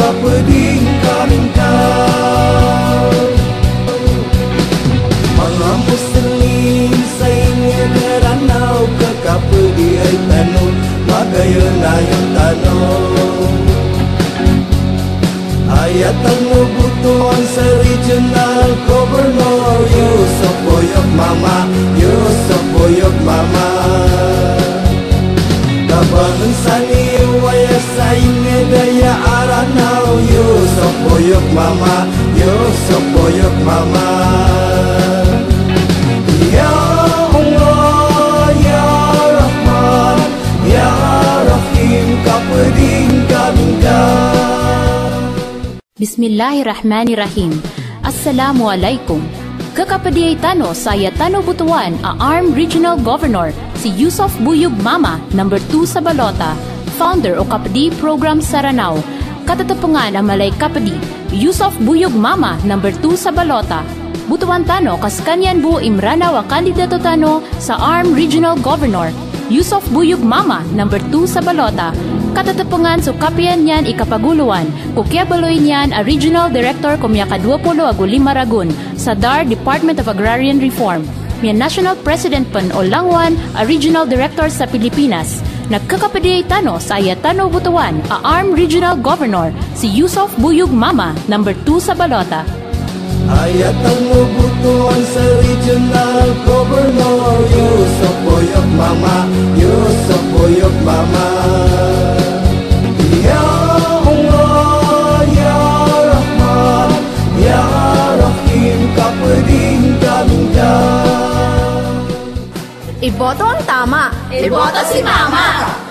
kapeding kaming down. Mga muslim sa inyo garanaw, kakapedi ay tanong, magayon na yung tanong. Ayatan mo botowan sa regional governor, YUSOPH Mama, YUSOPH Mama. Kabangan sa niwaya sa inyo daya aranaw, YUSOPH Mama, YUSOPH Mama. Ya Allah, Ya Rahman, Ya Rahim, kapeding kaming down. Bismillahirrahmanirrahim. Assalamualaikum. Kakapedi ay tano saya tano botowan a Armed Regional Governor si YUSOPH Mama, number 2 sa balota, founder o kapedi program Saranao. Katatapungan ang malay kapedi, YUSOPH Mama, number 2 sa balota. Butuan tano kaskanyan bu imrana wa kandidato tano sa Armed Regional Governor, YUSOPH Mama, number 2 sa balota. Katatapungan so kapian niyan ikapaguluan, kukyabaloy niyan a Regional Director kumya ka-20 agulima ragun sa DAR Department of Agrarian Reform. Miyan National President pan o Langwan a Regional Director sa Pilipinas. Nagkakapedi tano sa Ayatano Butuan a Armed Regional Governor si YUSOPH Mama, number 2 sa balota. Ayatan mo botowan sa regional governor, YUSOPH Mama, YUSOPH Mama. Ya Allah, Ya Rahman, Ya Rahim, kapeding kaming down. Iboto ang tama. Iboto si Mama.